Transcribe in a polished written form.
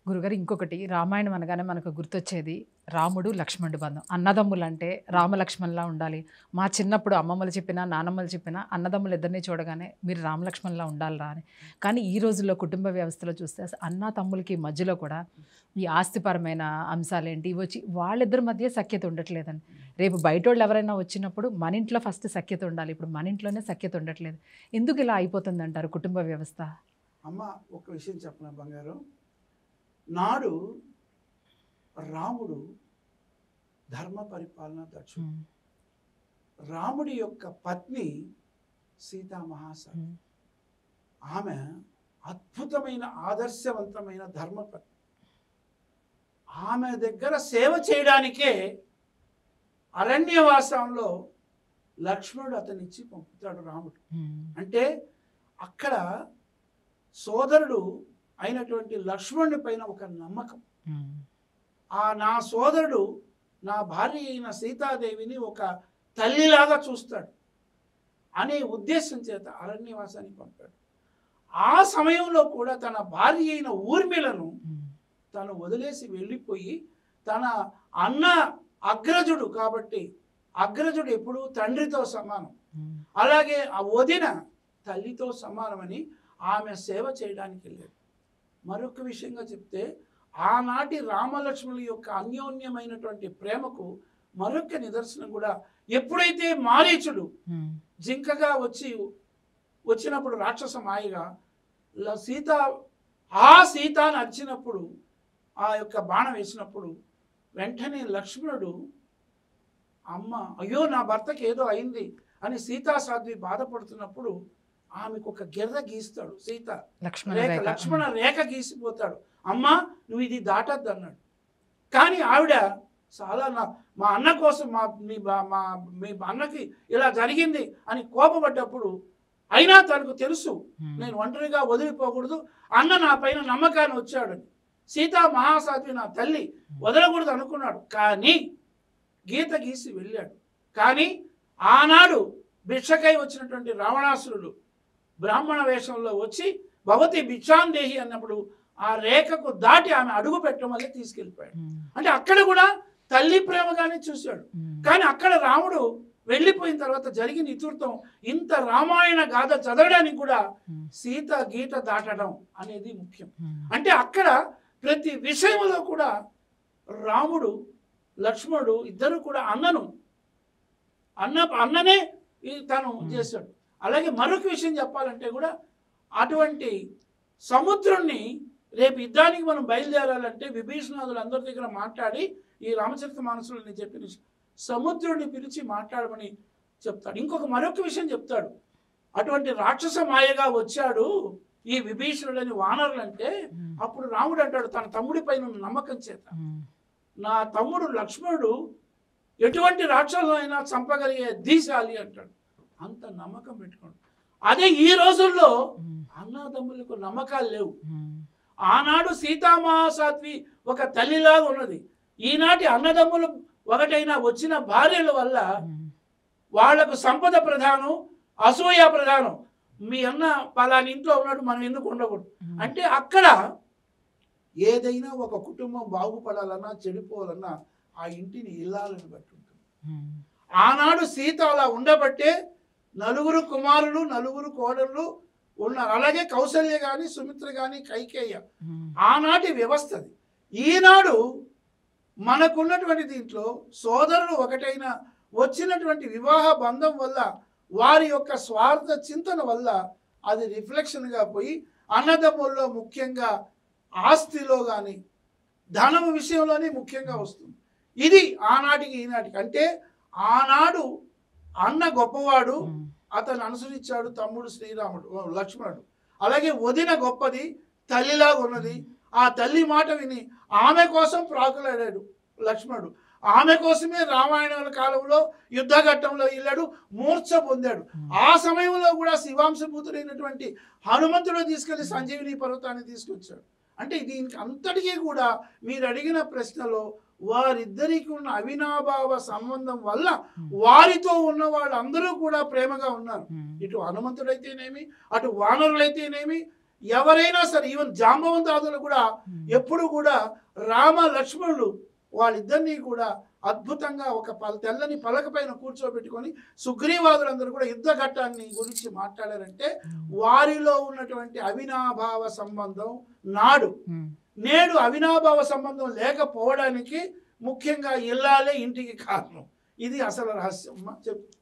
గురుగారు ఇంకొకటి రామాయణం అనగానే మనకు గుర్తొచ్చేది రాముడు లక్ష్మణుడు బంధం. అన్నదమ్ములు అంటే రామలక్ష్మణులా ఉండాలి. మా చిన్నప్పుడు అమ్మమ్మలు చెప్పినా నానమ్మలు చెప్పినా అన్నదమ్ములు ఇద్దరిని చూడగానే మీరు రామలక్ష్మణులా ఉండాలిరా అని. కానీ ఈ రోజుల్లో కుటుంబ వ్యవస్థలో చూస్తే అసలు అన్న తమ్ములకి మధ్యలో కూడా ఈ ఆస్తిపరమైన అంశాలేంటి ఇవి వచ్చి వాళ్ళిద్దరి మధ్య సఖ్యత ఉండట్లేదని. రేపు బయటోళ్ళు ఎవరైనా వచ్చినప్పుడు మన ఇంట్లో ఫస్ట్ సఖ్యత ఉండాలి. ఇప్పుడు మన ఇంట్లోనే సఖ్యత ఉండట్లేదు. ఎందుకు ఇలా అయిపోతుంది అంటారు కుటుంబ వ్యవస్థ? అమ్మ ఒక విషయం చెప్పనా బంగారు, నాడు రాముడు ధర్మ పరిపాలన దక్షుడు. రాముడి యొక్క పత్ని సీతామహాసతి. ఆమె అద్భుతమైన ఆదర్శవంతమైన ధర్మపత్ని. ఆమె దగ్గర సేవ చేయడానికే అరణ్యవాసంలో లక్ష్మణుడు అతనిచ్చి పంపుతాడు రాముడు. అంటే అక్కడ సోదరుడు అయినటువంటి లక్ష్మణుడి పైన ఒక నమ్మకం. నా సోదరుడు నా భార్య అయిన సీతాదేవిని ఒక తల్లిలాగా చూస్తాడు అనే ఉద్దేశం చేత అరణ్యవాసానికి పంపాడు. ఆ సమయంలో కూడా తన భార్య అయిన ఊర్మిళను తను వదిలేసి వెళ్ళిపోయి, తన అన్న అగ్రజుడు కాబట్టి అగ్రజుడు ఎప్పుడూ తండ్రితో సమానం, అలాగే ఆ వదిన తల్లితో సమానమని ఆమె సేవ చేయడానికి వెళ్ళాడు. మరొక విషయంగా చెప్తే ఆనాటి రామలక్ష్మణుల యొక్క అన్యోన్యమైనటువంటి ప్రేమకు మరొక నిదర్శనం కూడా, ఎప్పుడైతే మారీచుడు జింకగా వచ్చినప్పుడు రాక్షస మాయగా సీతాను అరిచినప్పుడు, ఆ యొక్క బాణం వేసినప్పుడు వెంటనే లక్ష్మణుడు అమ్మ అయ్యో నా భర్తకి ఏదో అయింది అని సీతాసాధ్వి బాధపడుతున్నప్పుడు ఆమెకు ఒక గిర్ర గీస్తాడు. లక్ష్మణ రేఖ గీసిపోతాడు. అమ్మా నువ్వు ఇది దాటద్దు అన్నాడు. కానీ ఆవిడ చాలా మా అన్న కోసం మీ అన్నకి ఇలా జరిగింది అని కోపపడ్డప్పుడు, అయినా తనకు తెలుసు నేను ఒంటరిగా వదిలిపోకూడదు, అన్న నా పైన నమ్మకాన్ని వచ్చాడని. సీతా మహాసాధ్వి నా తల్లి, వదలకూడదు అనుకున్నాడు. కానీ గీత గీసి వెళ్ళాడు. కానీ ఆనాడు భిక్షకై వచ్చినటువంటి రావణాసురుడు బ్రాహ్మణ వేషంలో వచ్చి భవతి భిక్షాందేహి అన్నప్పుడు ఆ రేఖకు దాటి ఆమె అడుగు పెట్టడం వల్ల తీసుకెళ్ళిపోయాడు. అంటే అక్కడ కూడా తల్లి ప్రేమగానే చూశాడు. కానీ అక్కడ రాముడు వెళ్ళిపోయిన తర్వాత జరిగిన ఇతుర్తం, ఇంత రామాయణ గాథ చదవడానికి కూడా సీత గీత దాటడం అనేది ముఖ్యం. అంటే అక్కడ ప్రతి విషయంలో కూడా రాముడు లక్ష్మణుడు ఇద్దరు కూడా అన్ననే తను చేశాడు. అలాగే మరొక విషయం చెప్పాలంటే కూడా, అటువంటి సముద్రుణ్ణి రేపు యుద్ధానికి మనం బయలుదేరాలంటే విభీషణాదులు అందరి దగ్గర మాట్లాడి ఈ రామచరిత మానసులు నేను చెప్పిన సముద్రుడిని పిలిచి మాట్లాడమని చెప్తాడు. మరొక విషయం చెప్తాడు, అటువంటి రాక్షస మాయగా వచ్చాడు ఈ విభీషణుడని వానరులు అంటే, అప్పుడు రాముడు అంటాడు తన తమ్ముడి పైన ఉన్న నమ్మకం చేత, నా తమ్ముడు లక్ష్మణుడు ఎటువంటి రాక్షసులైనా చంపగలిగే దీశాలి అంటాడు. అంత నమ్మకం పెట్టుకోండి. అదే ఈ రోజుల్లో అన్నదమ్ములకు నమ్మకాలు లేవు. ఆనాడు సీతామహాసాధ్వి ఒక తల్లిలాగా ఉన్నది. ఈనాటి అన్నదమ్ములు ఒకటైనా వచ్చిన భార్యల వల్ల వాళ్లకు సంపద ప్రధానం, అసూయ ప్రధానం. మీ అన్న పలాని ఇంట్లో ఉన్నాడు, మనం ఎందుకు ఉండకూడదు అంటే, అక్కడ ఏదైనా ఒక కుటుంబం బాగుపడాలన్నా చెడిపోవాలన్నా ఆ ఇంటిని ఇల్లాలని బట్టి ఉంటుంది. ఆనాడు సీత అలా ఉండబట్టే నలుగురు కుమారులు నలుగురు కోడళ్ళు ఉన్నారు. అలాగే కౌసల్య కానీ సుమిత్ర కానీ కైకేయ ఆనాటి వ్యవస్థది. ఈనాడు మనకున్నటువంటి దీంట్లో సోదరులు ఒకటైన వచ్చినటువంటి వివాహ బంధం వల్ల, వారి యొక్క స్వార్థ చింతన వల్ల అది రిఫ్లెక్షన్గా పోయి అన్నదమ్ముల్లో ముఖ్యంగా ఆస్తిలో కానీ ధనం విషయంలోనే ముఖ్యంగా వస్తుంది. ఇది ఆనాటికి ఈనాటికి. అంటే ఆనాడు అన్న గొప్పవాడు, అతను అనుసరించాడు తమ్ముడు శ్రీరాముడు లక్ష్మణుడు. అలాగే వదిన గొప్పది, తల్లిలాగా ఉన్నది. ఆ తల్లి మాట విని ఆమె కోసం ప్రాకులాడాడు లక్ష్మణుడు. ఆమె కోసమే రామాయణాల కాలంలో యుద్ధఘట్టంలో వెళ్ళాడు, మూర్ఛ పొందాడు. ఆ సమయంలో కూడా శివాంశభూతుడైనటువంటి హనుమంతుడు తీసుకెళ్లి సంజీవిని పర్వతాన్ని తీసుకొచ్చాడు. అంటే దీనికి అంతటికీ కూడా మీరు అడిగిన ప్రశ్నలో వారిద్దరికి ఉన్న అవినాభావ సంబంధం వల్ల వారితో ఉన్న వాళ్ళందరూ కూడా ప్రేమగా ఉన్నారు. ఇటు హనుమంతుడైతేనేమి, అటు వానరులైతేనేమి, ఎవరైనా సరే ఈవెన్ జాంబవంతాదులు కూడా ఎప్పుడు కూడా రామ లక్ష్మణులు వాళ్ళిద్దరినీ కూడా అద్భుతంగా ఒక తెల్లని పలక పైన కూర్చోబెట్టుకొని సుగ్రీవాదులందరూ కూడా యుద్ధ ఘట్టాన్ని గురించి మాట్లాడారంటే వారిలో ఉన్నటువంటి అవినాభావ సంబంధం నేడు అవినాభావ సంబంధం లేకపోవడానికి ముఖ్యంగా ఇల్లాలే ఇంటికి కారణం. ఇది అసలు రహస్యం. చెప్పు.